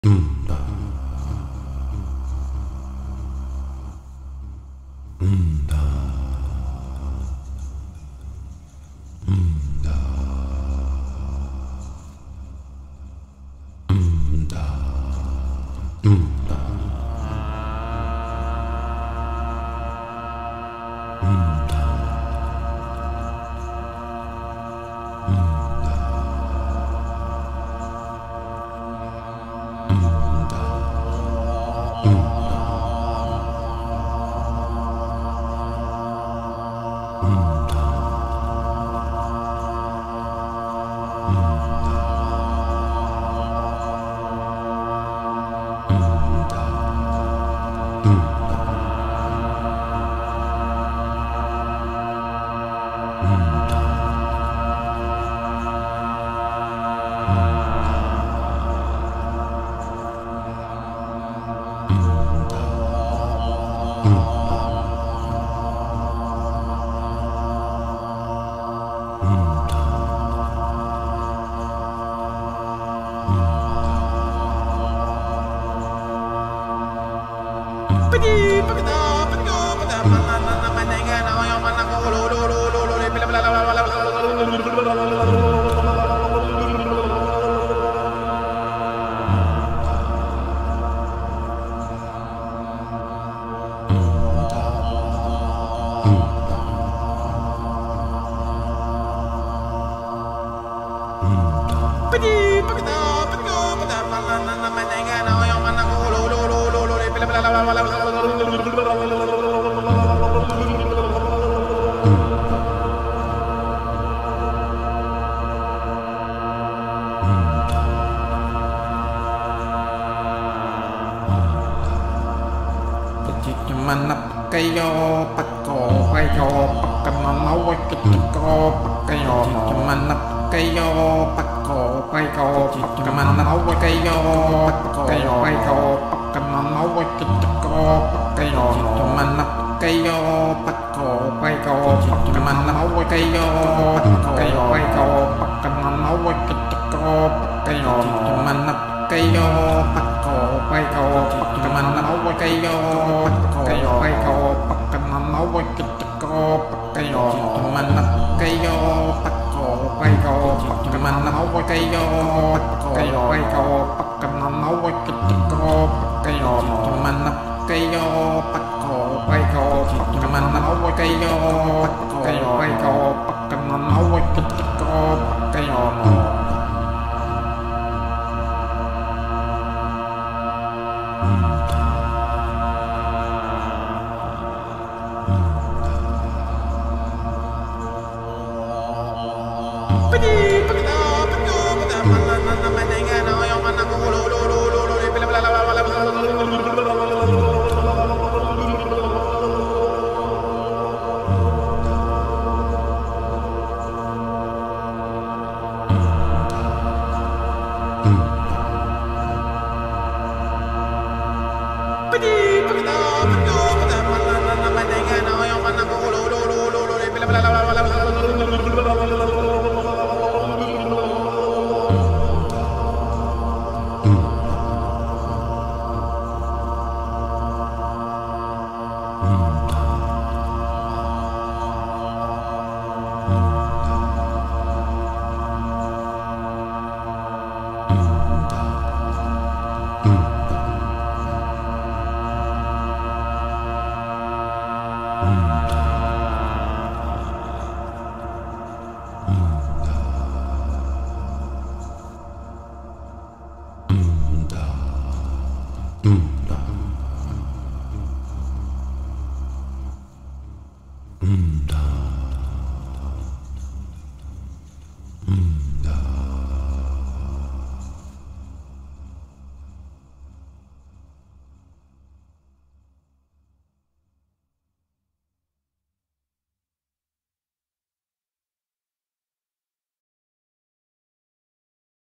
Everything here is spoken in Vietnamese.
Umda. Umda. Umda. Umda. Umda. Umda. Umda. Umda. Umda. Umda. Kayo pako kayo pakananaw kitiko kayo manap kayo pako kayo mananaw kayo pako kayo pakananaw kitiko kayo manap kayo pako kayo mananaw kayo kayo pakananaw kitiko kayo manap kayo pako kayo mananaw kayo kayo pakananaw kitiko kayo manap kayo pako kayo mananaw kayo pakananaw kitiko kayo manap kayo pako kayo mananaw kayo pakananaw kitiko kayo Umda.